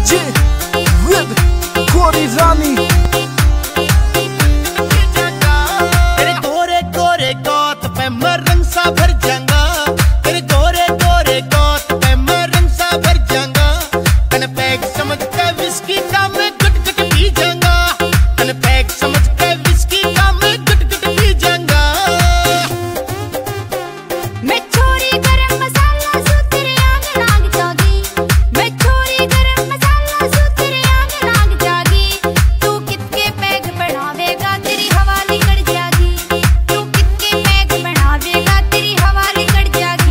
J with Kori Rani। तेरे गोरे गोरे गोत पे मैं रंग सा भर जाऊंगा, तेरे गोरे गोरे गोत पे मैं रंग सा भर जाऊंगा। तन पैक समझ के विस्की का मैं गुट गुट पी जाऊंगा, तन पैक समझ के विस्की का मैं गुट गुट पी जाऊंगा। मैं छोरी गरम मसाला सू तेरे आग लाग जागी, मैं छोरी गरम मसाला सू तेरे आग लाग जागी। तू कितके पैग बढ़ावेगा तेरी हवा निकल जागी, तू कितके पैग बढ़ावेगा तेरी हवा निकल जागी।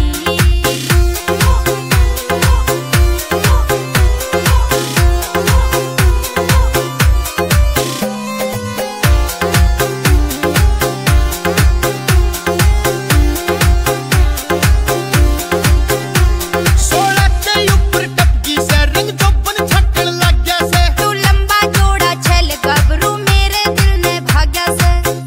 सोलह के ऊपर टपकी से रंग जोबन छटन लग गया से, तू लंबा जोड़ा छल गबरू मेरे दिल ने भाग्या से।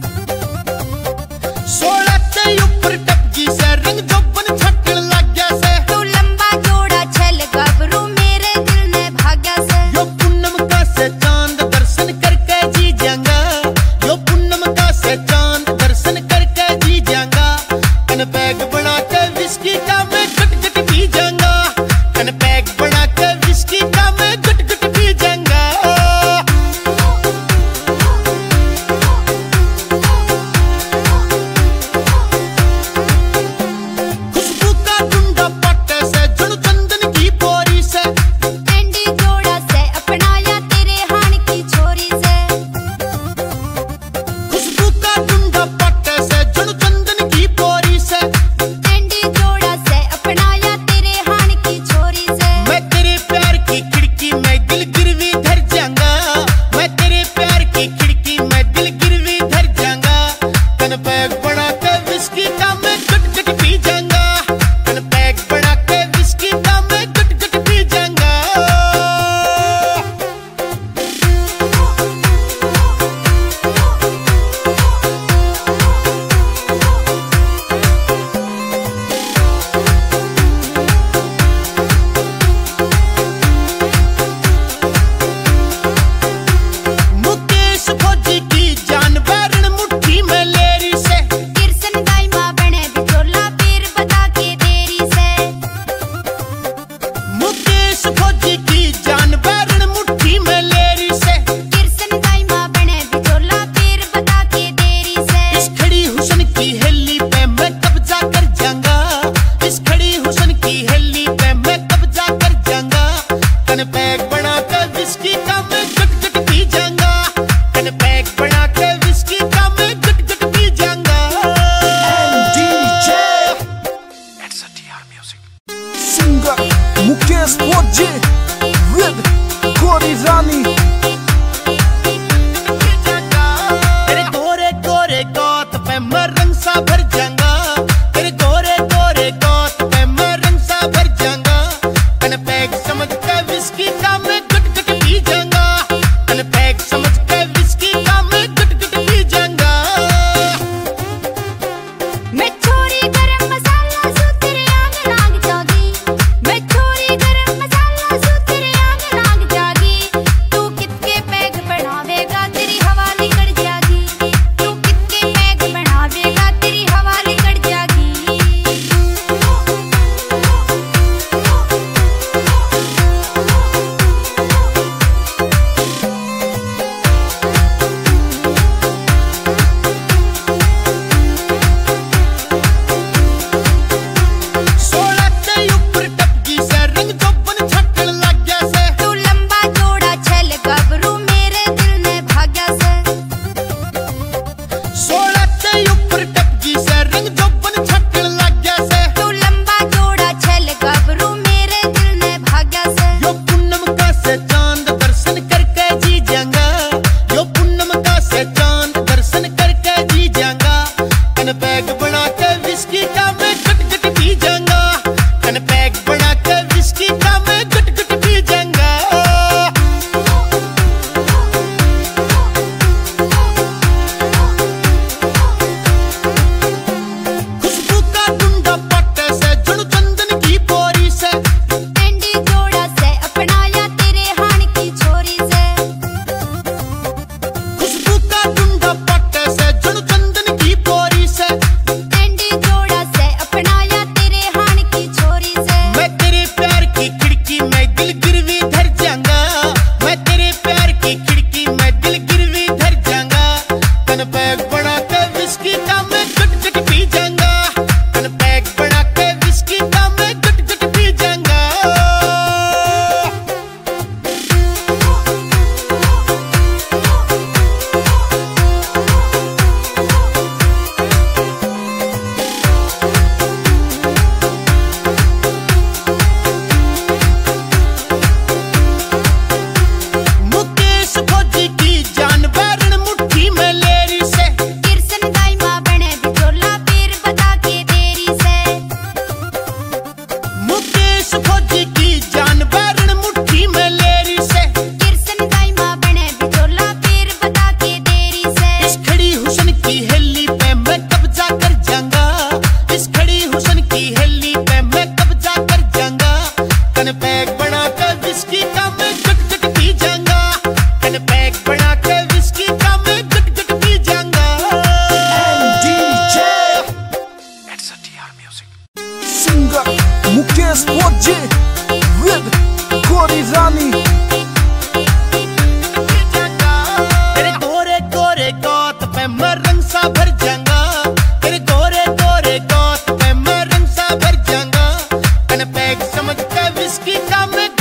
16 के ऊपर टपकी से रंग जोबन छटन लग गया से। तू लंबा जोड़ा छल गबरू मेरे दिल ने भाग्या से। यो पूनम का से चांद दर्शन करके जी जाऊंगा, यो पूनम का से चांद दर्शन करके जी जाऊंगा। कन पैग बना के विस्की का मैं गुट गुट पी जाऊंगा, कन पैग बना के विस्की का मैं गुट गुट पी जाऊंगा। खुशबू का डूंडा पट्टे से जुड़ चंदन की बोरी से, एंडी जोड़ा से अपनाया तेरे हान की छोरी से। खुशबू का डूंडा पट्टे से जुड़ चंदन की बोरी से। एंडी जोड़ा से अपनाया तेरे हान की छोरी से। मैं तेरे प्यार की खिड़की में दिल गिरवी धर जाऊंगा, मैं तेरे प्यार की खिड़की में दिल गिरवी धर जाऊंगा। तन पैग बना के विस्की का मैं गुट गुट पी जाऊंगा, तन पैग बना के विस्की का मैं गुट गुट पी जाऊंगा। मुकेश फौजी की जान बैरन मुट्ठी में लेरी से, किरसन दाइमा बने बिचोला पीर बता के देरी से। मुकेश फौजी की जान बैरन मुट्ठी में लेरी से। किरसन दाइमा बने बिचोला पीर बता के देरी से। इस खड़ी हुस्न की हेली पे मैं कब्जा कर जाऊंगा, इस खड़ी हुस्न की हेली पे मैं कब्जा कर जाऊंगा। कन पैग बना के विस्की का मैं गुट गुट पी जाऊंगा, कन पैग बना के विस्की का मैं गुट गुट पी जाऊंगा। DJ singer Mukesh J with Kori Rani। तेरे गोरे गोरे गोत पे मैं रंग सा भर जाऊंगा, तेरे गोरे गोरे गोत पे मैं रंग सा भर जाऊंगा। कन पैग समझ के विस्की का मैं गुट गुट पी जाऊंगा, कन पैग समझ के विस्की का मैं गुट गुट पी जाऊंगा। मैं छोरी गरम मसाला सू तेरे आग लाग जागी, मैं छोरी गरम मसाला सू तेरे आग लाग जागी। तू कितके रानी। तेरे गोरे गोरे कौत पे मैं रंग सा भर जाऊंगा, तेरे गोरे गोरे कौत पे मैं रंग सा भर जाऊंगा। कन पैक समझ के विस्की का मैं